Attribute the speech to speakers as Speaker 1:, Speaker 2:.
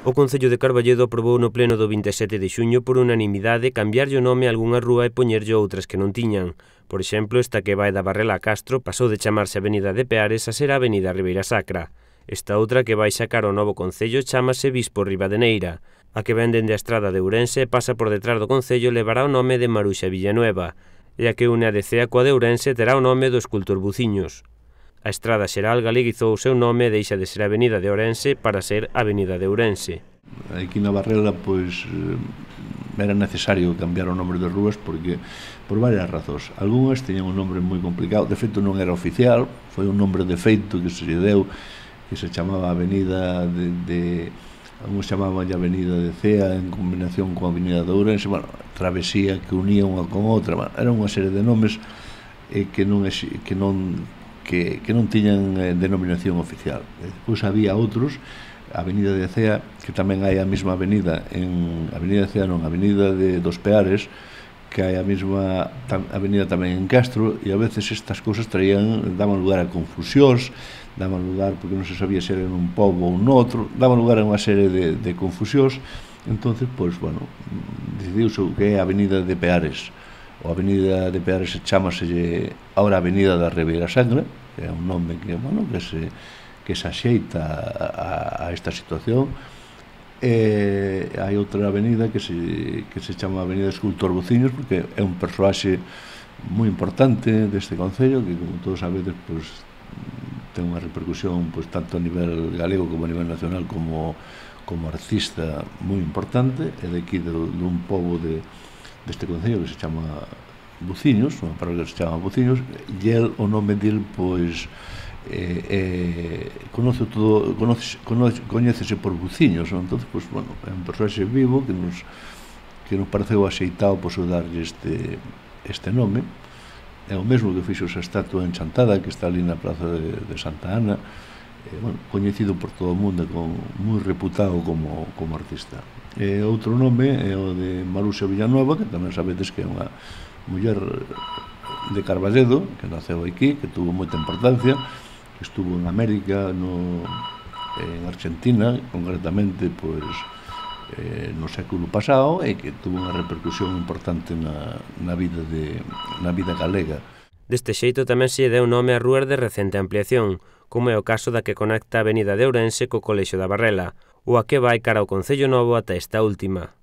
Speaker 1: O Concello de Carballedo aprobou no pleno do 27 de xuño por unanimidade cambiarlle o nome a algunha rúa e poñerlle outras que non tiñan. Por exemplo, esta que vai da Barrela a Castro pasou de chamarse Avenida de Peares a ser a Avenida Ribeira Sacra. Esta outra que vai sacar o novo Concello chámase Bispo Ribadeneira. A que ven dende a estrada de Ourense e pasa por detrás do Concello levará o nome de Maruxa Villanueva, e a que une a de Cea coa de Ourense terá o nome do escultor Buciños. A estrada xeral galeguizou o seu nome e deixa de ser Avenida de Ourense para ser Avenida de Ourense.
Speaker 2: Aquí na Barrela, pois, era necesario cambiar o nombre de rúas porque por varias razóns. Algúnas teñan un nombre moi complicado, de feito non era oficial, foi un nombre de feito que se lle deu, que se chamaba Avenida algunos chamaban a Avenida de Cea en combinación con a Avenida de Ourense, bueno, travesía que unía unha con outra, bueno, era unha serie de nomes que non tiñan denominación oficial. Depois había outros, a Avenida de Cea, que tamén hai a mesma avenida Avenida de Cea non, Avenida dos Peares, que hai a mesma avenida tamén en Castro, e a veces estas cousas daban lugar a confusións, daban lugar porque non se sabía se era nun pobo ou noutro, daban lugar a unha serie de confusións. Entonces, pois, bueno, decidiuse que é a Avenida de Peares. A Avenida de Peares chámaselle ahora Avenida da Ribeira Sacra, que é un nome que, bueno, que se axeita a esta situación. Hai outra avenida que se chama Avenida Escultor Buciños, porque é un persoaxe moi importante deste concello, que, como todos sabedes, pois, ten unha repercusión pois, tanto a nivel galego como a nivel nacional como artista moi importante, é de aquí dun pobo deste concello que se chama Buciños, unha parroquia que se chama Buciños, e o nome del, pois, coñécese por Buciños, non? Entón, pois, bueno, é un persoaxe vivo que nos pareceu axeitado por darlle este nome. É o mesmo que fixo esa estatua enchantada que está ali na praza de Santa Ana, bueno, coñecido por todo o mundo, moi reputado como artista. Outro nome é o de Maruxa Villanueva, que tamén sabedes que é unha muller de Carballedo, que naceu aquí, que tuvo moita importancia, que estuvo en América, en Argentina, concretamente, pois, no século pasado, e que tuvo unha repercusión importante na vida galega.
Speaker 1: Deste xeito tamén se deu nome a rúas de recente ampliación, como é o caso da que conecta a Avenida de Ourense co Colexio da Barrela, ou a que vai cara ao Concello Novo ata esta última.